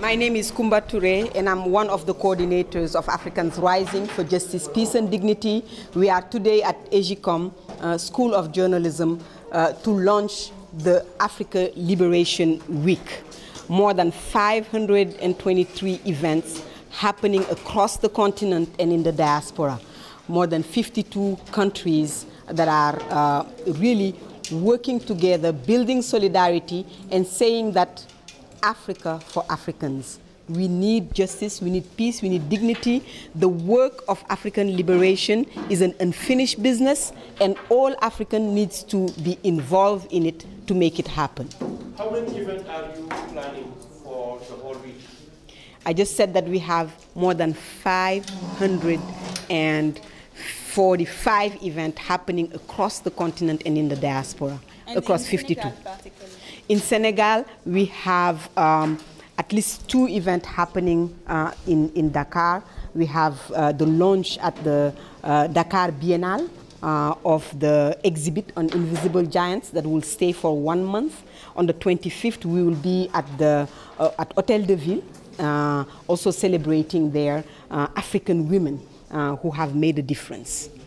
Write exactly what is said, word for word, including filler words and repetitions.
My name is Kumba Toure, and I'm one of the coordinators of Africans Rising for Justice, Peace and Dignity. We are today at EJICOM, uh, School of Journalism, uh, to launch the Africa Liberation Week. More than five hundred twenty-three events happening across the continent and in the diaspora. More than fifty-two countries that are uh, really working together, building solidarity and saying that Africa for Africans. We need justice, we need peace, we need dignity. The work of African liberation is an unfinished business, and all African needs to be involved in it to make it happen. How many events are you planning for the whole week? I just said that we have more than five hundred forty-five events happening across the continent and in the diaspora, and across in fifty-two. Senegal, in Senegal, we have um, at least two events happening uh, in, in Dakar. We have uh, the launch at the uh, Dakar Biennale uh, of the exhibit on invisible giants that will stay for one month. On the twenty-fifth, we will be at the uh, at Hôtel de Ville, uh, also celebrating their uh, African women uh, who have made a difference.